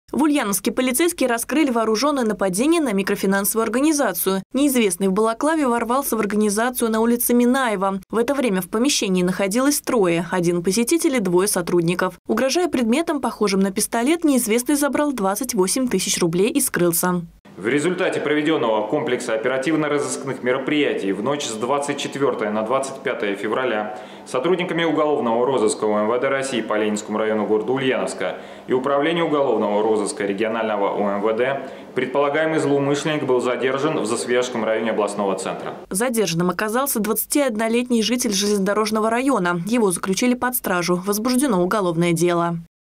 В Ульяновске полицейские раскрыли вооруженное нападение на микрофинансовую организацию. Неизвестный в балаклаве ворвался в организацию на улице Минаева. В это время в помещении находилось трое – один посетитель и двое сотрудников. Угрожая предметом, похожим на пистолет, неизвестный забрал 28 тысяч рублей и скрылся. В результате проведенного комплекса оперативно-розыскных мероприятий в ночь с 24 на 25 февраля сотрудниками уголовного розыска УМВД России по Ленинскому району города Ульяновска и Управления уголовного розыска регионального УМВД предполагаемый злоумышленник был задержан в Засвияжском районе областного центра. Задержанным оказался 21-летний житель железнодорожного района. Его заключили под стражу. Возбуждено уголовное дело.